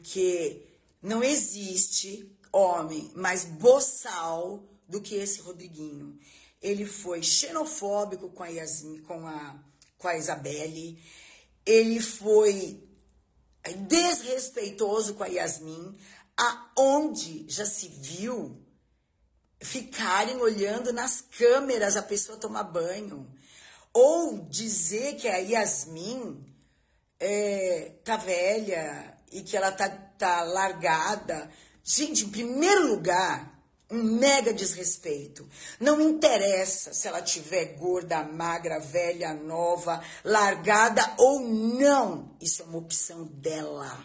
porque não existe homem mais boçal do que esse Rodriguinho. Ele foi xenofóbico com a Yasmin, com a Isabelle, ele foi desrespeitoso com a Yasmin, aonde já se viu ficarem olhando nas câmeras a pessoa tomar banho, ou dizer que a Yasmin tá velha e que ela tá largada. Gente, em primeiro lugar, um mega desrespeito. Não interessa se ela tiver gorda, magra, velha, nova, largada ou não. Isso é uma opção dela.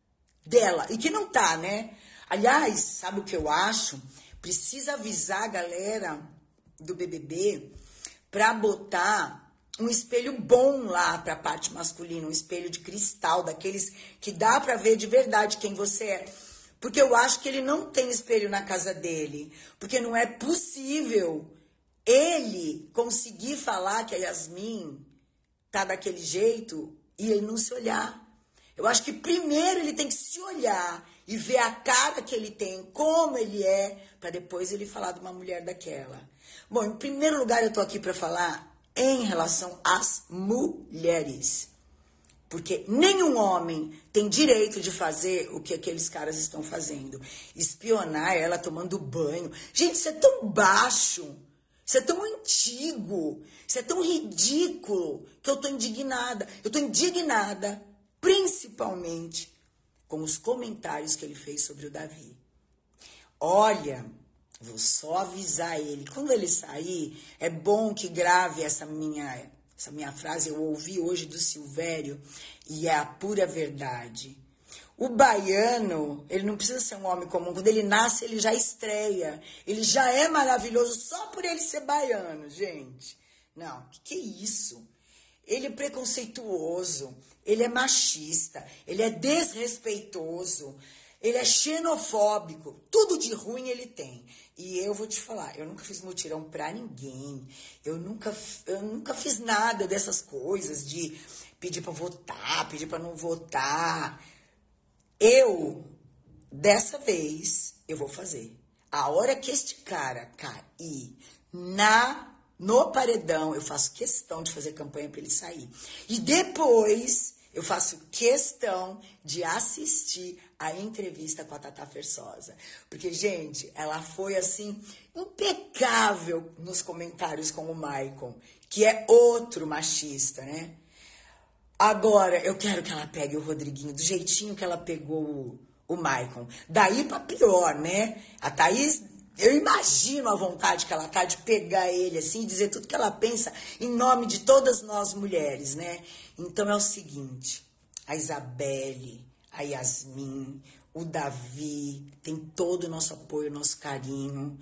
E que não tá, né? Aliás, sabe o que eu acho? Precisa avisar a galera do BBB pra botar um espelho bom lá pra parte masculina, um espelho de cristal, daqueles que dá pra ver de verdade quem você é. Porque eu acho que ele não tem espelho na casa dele. Porque não é possível ele conseguir falar que a Yasmin tá daquele jeito e ele não se olhar. Eu acho que primeiro ele tem que se olhar e ver a cara que ele tem, como ele é, para depois ele falar de uma mulher daquela. Bom, em primeiro lugar eu tô aqui para falar em relação às mulheres. Porque nenhum homem tem direito de fazer o que aqueles caras estão fazendo. Espionar ela tomando banho. Gente, isso é tão baixo, isso é tão antigo, isso é tão ridículo que eu tô indignada. Eu tô indignada, principalmente, com os comentários que ele fez sobre o Davi. Olha, vou só avisar ele. Quando ele sair, é bom que grave essa minha frase. Eu ouvi hoje do Silvério e é a pura verdade. O baiano, ele não precisa ser um homem comum. Quando ele nasce, ele já estreia. Ele já é maravilhoso só por ele ser baiano, gente. Não, que é isso? Ele é preconceituoso, ele é machista, ele é desrespeitoso, ele é xenofóbico, tudo de ruim ele tem. E eu vou te falar, eu nunca fiz mutirão pra ninguém, eu nunca fiz nada dessas coisas de pedir pra votar, pedir pra não votar. Dessa vez, eu vou fazer. A hora que este cara cair no paredão, eu faço questão de fazer campanha para ele sair. E depois, eu faço questão de assistir a entrevista com a Tatá Fersosa. Porque, gente, ela foi, assim, impecável nos comentários com o Maicon, que é outro machista, né? Agora, eu quero que ela pegue o Rodriguinho do jeitinho que ela pegou o Maicon. Daí pra pior, né? A Thaís... Eu imagino a vontade que ela tá de pegar ele assim e dizer tudo que ela pensa em nome de todas nós mulheres, né? Então é o seguinte, a Isabelle, a Yasmin, o Davi, tem todo o nosso apoio, nosso carinho,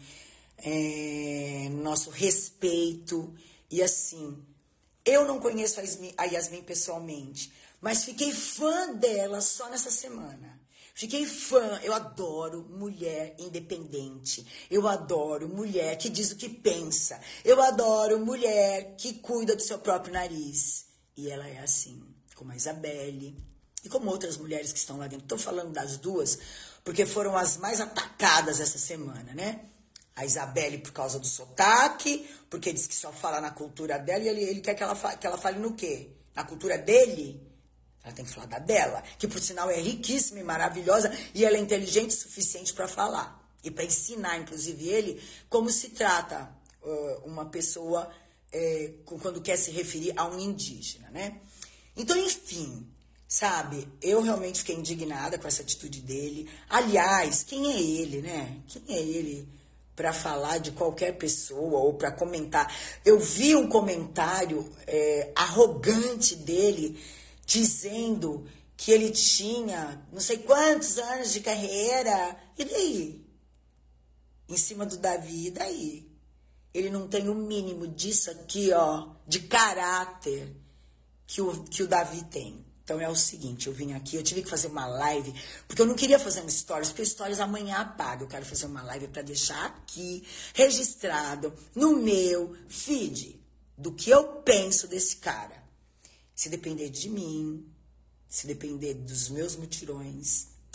nosso respeito. E assim, eu não conheço a Yasmin pessoalmente, mas fiquei fã dela só nessa semana. Fiquei fã, eu adoro mulher independente, eu adoro mulher que diz o que pensa, eu adoro mulher que cuida do seu próprio nariz. E ela é assim, como a Isabelle e como outras mulheres que estão lá dentro. Estou falando das duas, porque foram as mais atacadas essa semana, né? A Isabelle por causa do sotaque, porque diz que só fala na cultura dela, e ele quer que ela fale no quê? Na cultura dele? Ela tem que falar da dela, que por sinal é riquíssima e maravilhosa, e ela é inteligente o suficiente para falar. E para ensinar, inclusive, ele como se trata uma pessoa quando quer se referir a um indígena, né? Então, enfim, sabe, eu realmente fiquei indignada com essa atitude dele. Aliás, quem é ele, né? Quem é ele para falar de qualquer pessoa ou para comentar? Eu vi um comentário arrogante dele, dizendo que ele tinha não sei quantos anos de carreira. E daí? Em cima do Davi, e daí? Ele não tem o mínimo disso aqui, ó, de caráter que o Davi tem. Então é o seguinte, eu vim aqui, eu tive que fazer uma live, porque eu não queria fazer um stories, porque stories amanhã apaga. Eu quero fazer uma live para deixar aqui registrado no meu feed do que eu penso desse cara. Se depender de mim, se depender dos meus mutirões,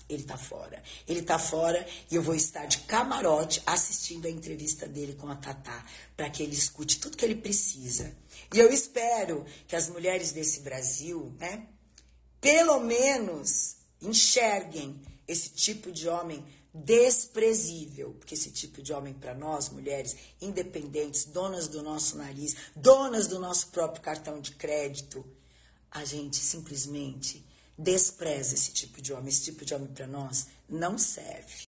ele tá fora. Ele tá fora e eu vou estar de camarote assistindo a entrevista dele com a Tatá, para que ele escute tudo que ele precisa. E eu espero que as mulheres desse Brasil, né, pelo menos enxerguem esse tipo de homem desprezível, porque esse tipo de homem para nós, mulheres independentes, donas do nosso nariz, donas do nosso próprio cartão de crédito, a gente simplesmente despreza esse tipo de homem. Esse tipo de homem para nós não serve.